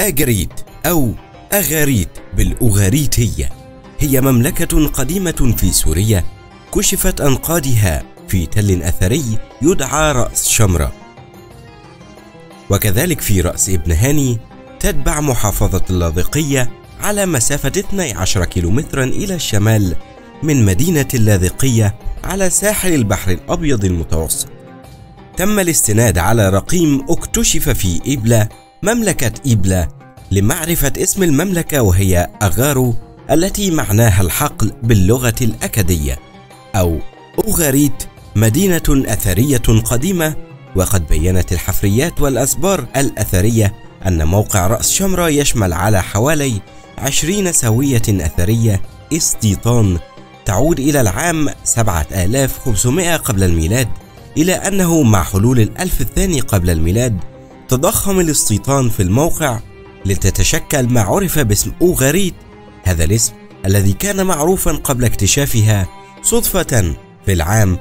آجريت أو أغاريت بالأوغاريتية هي مملكة قديمة في سوريا كشفت أنقاضها في تل أثري يدعى رأس شمرة، وكذلك في رأس ابن هاني تتبع محافظة اللاذقية على مسافة 12 كيلومترا إلى الشمال من مدينة اللاذقية على ساحل البحر الأبيض المتوسط. تم الاستناد على رقيم اكتشف في إبلة مملكة إبلة لمعرفة اسم المملكة، وهي أغارو التي معناها الحقل باللغة الأكدية، أو أوغاريت مدينة أثرية قديمة. وقد بيّنت الحفريات والأسبار الأثرية أن موقع رأس شمرة يشمل على حوالي 20 سوية أثرية استيطان تعود إلى العام 7500 قبل الميلاد، إلى أنه مع حلول الألف الثاني قبل الميلاد تضخم الاستيطان في الموقع لتتشكل ما عرف باسم أوغاريت، هذا الاسم الذي كان معروفا قبل اكتشافها صدفة في العام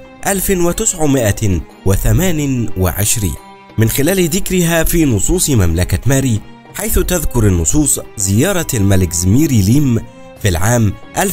1928 من خلال ذكرها في نصوص مملكة ماري، حيث تذكر النصوص زيارة الملك زميريليم في العام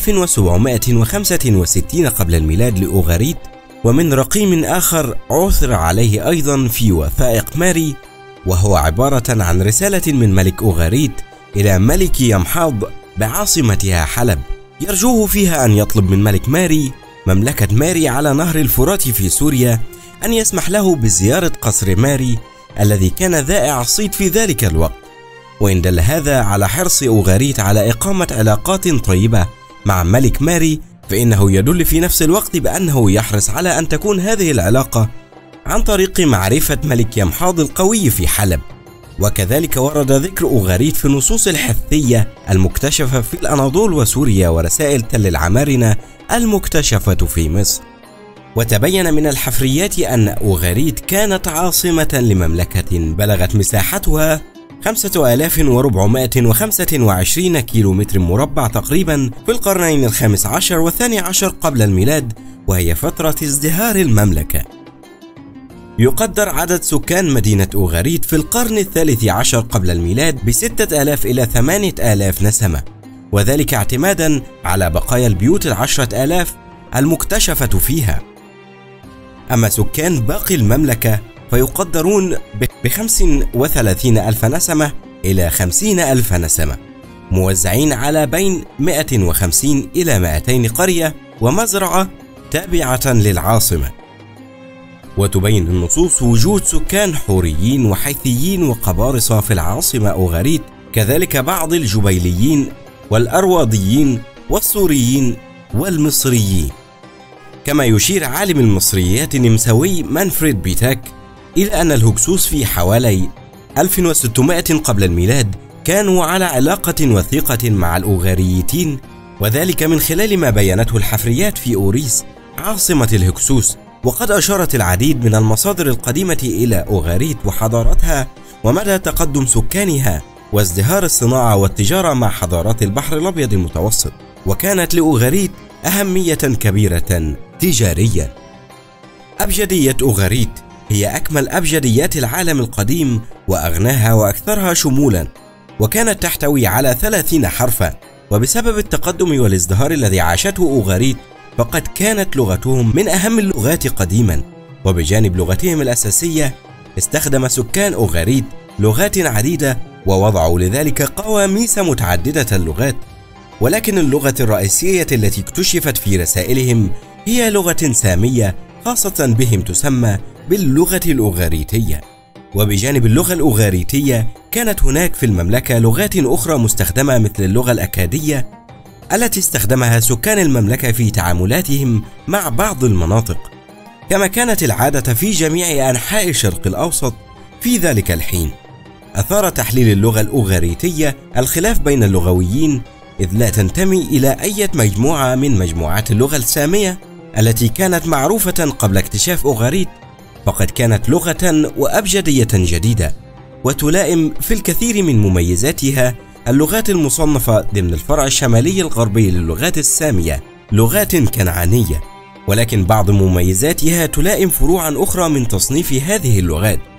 1765 قبل الميلاد لأوغاريت. ومن رقيم آخر عثر عليه أيضا في وثائق ماري، وهو عبارة عن رسالة من ملك أوغاريت إلى ملك يمحاض بعاصمتها حلب، يرجوه فيها أن يطلب من ملك ماري مملكة ماري على نهر الفرات في سوريا أن يسمح له بزيارة قصر ماري الذي كان ذائع الصيت في ذلك الوقت. وإن دل هذا على حرص أوغاريت على إقامة علاقات طيبة مع ملك ماري، فإنه يدل في نفس الوقت بأنه يحرص على أن تكون هذه العلاقة عن طريق معرفة ملك يمحاض القوي في حلب. وكذلك ورد ذكر أوغاريت في النصوص الحثية المكتشفة في الأناضول وسوريا ورسائل تل العمارنة المكتشفة في مصر. وتبين من الحفريات أن أوغاريت كانت عاصمة لمملكة بلغت مساحتها 5425 كيلومتر مربع تقريبا في القرنين الخامس عشر والثاني عشر قبل الميلاد، وهي فترة ازدهار المملكة. يقدر عدد سكان مدينة أوغاريت في القرن الثالث عشر قبل الميلاد ب6000 إلى 8000 نسمة، وذلك اعتمادا على بقايا البيوت 10000 المكتشفة فيها. أما سكان باقي المملكة فيقدرون ب35,000 نسمة إلى 50,000 نسمة، موزعين على بين 150 إلى 200 قرية ومزرعة تابعة للعاصمة. وتبين النصوص وجود سكان حوريين وحيثيين وقبارصة في العاصمة أوغاريت، كذلك بعض الجبيليين والأرواضيين والسوريين والمصريين. كما يشير عالم المصريات النمساوي مانفريد بيتاك إلى أن الهكسوس في حوالي 1600 قبل الميلاد كانوا على علاقة وثيقة مع الأوغاريين، وذلك من خلال ما بينته الحفريات في أوريس عاصمة الهكسوس. وقد أشارت العديد من المصادر القديمة إلى أوغاريت وحضارتها ومدى تقدم سكانها وازدهار الصناعة والتجارة مع حضارات البحر الأبيض المتوسط، وكانت لأوغاريت أهمية كبيرة تجاريا. أبجدية أوغاريت هي أكمل أبجديات العالم القديم وأغناها وأكثرها شمولا، وكانت تحتوي على 30 حرفا. وبسبب التقدم والازدهار الذي عاشته أوغاريت فقد كانت لغتهم من أهم اللغات قديما. وبجانب لغتهم الأساسية استخدم سكان أوغاريت لغات عديدة ووضعوا لذلك قواميس متعددة اللغات، ولكن اللغة الرئيسية التي اكتشفت في رسائلهم هي لغة سامية خاصة بهم تسمى باللغة الأوغاريتية. وبجانب اللغة الأوغاريتية كانت هناك في المملكة لغات أخرى مستخدمة مثل اللغة الأكادية التي استخدمها سكان المملكة في تعاملاتهم مع بعض المناطق، كما كانت العادة في جميع أنحاء الشرق الأوسط في ذلك الحين. أثار تحليل اللغة الأوغاريتية الخلاف بين اللغويين، إذ لا تنتمي إلى أي مجموعة من مجموعات اللغة السامية التي كانت معروفة قبل اكتشاف أوغاريت، فقد كانت لغة وأبجدية جديدة وتلائم في الكثير من مميزاتها اللغات المصنفة ضمن الفرع الشمالي الغربي للغات السامية، لغات كنعانية، ولكن بعض مميزاتها تلائم فروعا أخرى من تصنيف هذه اللغات.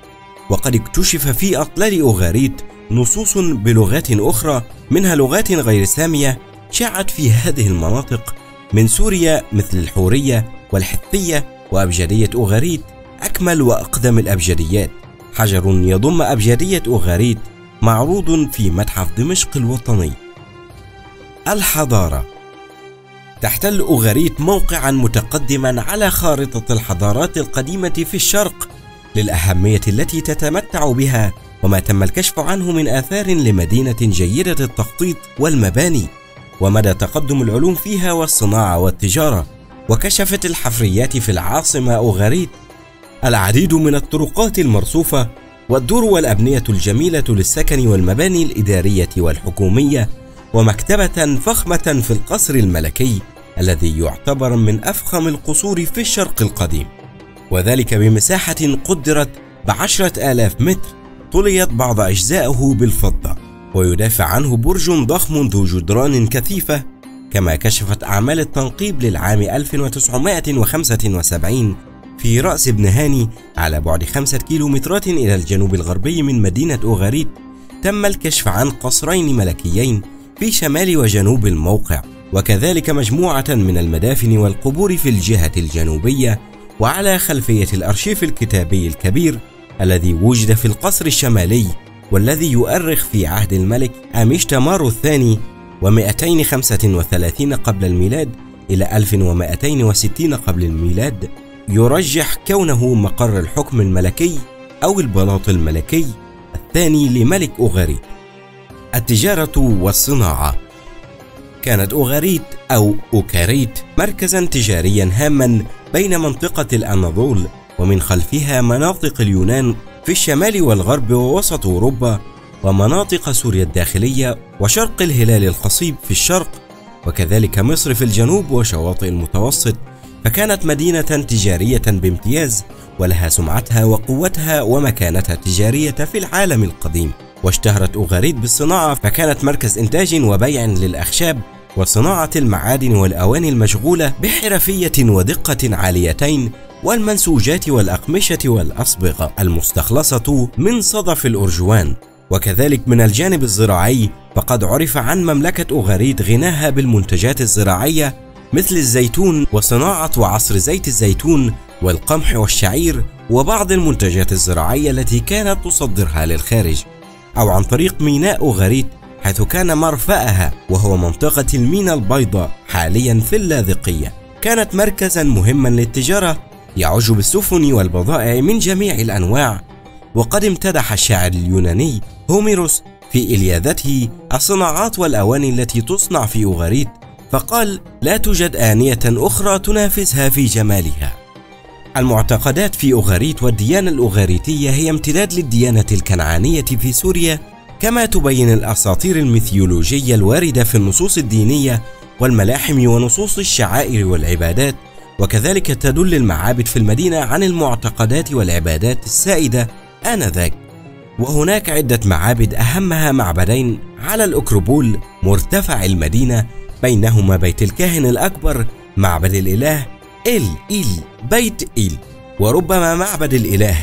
وقد اكتشف في أطلال أوغاريت نصوص بلغات أخرى منها لغات غير سامية شاعت في هذه المناطق من سوريا مثل الحورية والحثية. وأبجدية أوغاريت أكمل وأقدم الأبجديات. حجر يضم أبجدية أوغاريت معروض في متحف دمشق الوطني. الحضارة. تحتل أوغاريت موقعا متقدما على خارطة الحضارات القديمة في الشرق للأهمية التي تتمتع بها وما تم الكشف عنه من آثار لمدينة جيدة التخطيط والمباني ومدى تقدم العلوم فيها والصناعة والتجارة. وكشفت الحفريات في العاصمة أوغاريت العديد من الطرقات المرصوفة والدور والأبنية الجميلة للسكن والمباني الإدارية والحكومية ومكتبة فخمة في القصر الملكي الذي يعتبر من أفخم القصور في الشرق القديم، وذلك بمساحة قدرت ب10,000 متر طليت بعض أجزائه بالفضة ويدافع عنه برج ضخم ذو جدران كثيفة. كما كشفت أعمال التنقيب للعام 1975 في رأس ابن هاني على بعد 5 كيلومترات إلى الجنوب الغربي من مدينة أوغاريت تم الكشف عن قصرين ملكيين في شمال وجنوب الموقع، وكذلك مجموعة من المدافن والقبور في الجهة الجنوبية وعلى خلفية الأرشيف الكتابي الكبير الذي وجد في القصر الشمالي والذي يؤرخ في عهد الملك أميشتمار الثاني و235 قبل الميلاد إلى 1260 قبل الميلاد، يرجح كونه مقر الحكم الملكي أو البلاط الملكي الثاني لملك أوغاريت. التجارة والصناعة. كانت أوغاريت أو أوكاريت مركزا تجاريا هاما بين منطقة الأناضول ومن خلفها مناطق اليونان في الشمال والغرب ووسط أوروبا ومناطق سوريا الداخلية وشرق الهلال الخصيب في الشرق وكذلك مصر في الجنوب وشواطئ المتوسط. فكانت مدينة تجارية بامتياز ولها سمعتها وقوتها ومكانتها التجارية في العالم القديم. واشتهرت أوغاريت بالصناعة فكانت مركز إنتاج وبيع للأخشاب وصناعة المعادن والأواني المشغولة بحرفية ودقة عاليتين والمنسوجات والأقمشة والأصبغة المستخلصة من صدف الأرجوان. وكذلك من الجانب الزراعي فقد عرف عن مملكة أوغاريت غناها بالمنتجات الزراعية مثل الزيتون وصناعة وعصر زيت الزيتون والقمح والشعير وبعض المنتجات الزراعية التي كانت تصدرها للخارج، أو عن طريق ميناء أوغاريت حيث كان مرفأها وهو منطقة المينا البيضاء حاليا في اللاذقية. كانت مركزا مهما للتجارة يعج بالسفن والبضائع من جميع الأنواع. وقد امتدح الشاعر اليوناني هوميروس في إلياذته الصناعات والأواني التي تصنع في أوغاريت فقال: لا توجد آنية أخرى تنافسها في جمالها. المعتقدات في أوغاريت والديانة الأوغاريتية هي امتداد للديانة الكنعانية في سوريا كما تبين الأساطير الميثولوجية الواردة في النصوص الدينية والملاحم ونصوص الشعائر والعبادات. وكذلك تدل المعابد في المدينة عن المعتقدات والعبادات السائدة آنذاك. وهناك عدة معابد أهمها معبدين على الأكروبول مرتفع المدينة بينهما بيت الكاهن الأكبر معبد الإله بيت وربما معبد الإله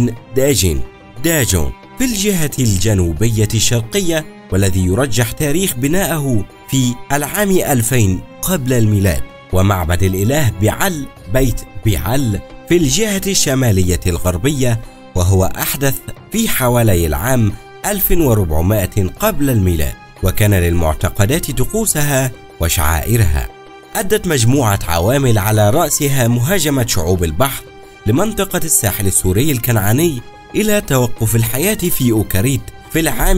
داجون في الجهة الجنوبية الشرقية والذي يرجح تاريخ بنائه في العام 2000 قبل الميلاد، ومعبد الإله بيت بعل في الجهة الشمالية الغربية وهو أحدث في حوالي العام 1400 قبل الميلاد. وكان للمعتقدات طقوسها وشعائرها. أدت مجموعة عوامل على رأسها مهاجمة شعوب البحر لمنطقة الساحل السوري الكنعاني إلى توقف الحياة في أوكاريت في العام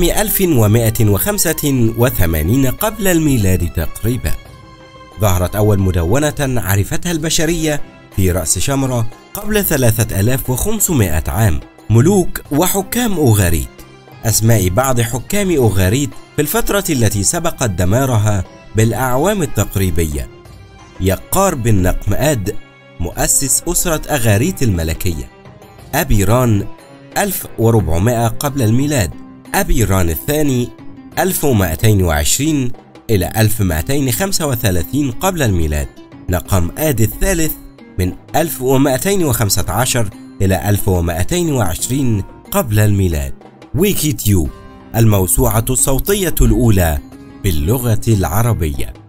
1185 قبل الميلاد تقريبا. ظهرت أول مدونة عرفتها البشرية في رأس شمرة قبل 3500 عام. ملوك وحكام أوغاريت. أسماء بعض حكام أوغاريت في الفترة التي سبقت دمارها بالأعوام التقريبية: يقار بن نقمآد مؤسس أسرة أغاريت الملكية، أبيران 1400 قبل الميلاد، أبيران الثاني 1220 إلى 1235 قبل الميلاد، نقمآد الثالث من 1215 إلى 1220 قبل الميلاد. ويكي تيوب، الموسوعة الصوتية الأولى باللغة العربية.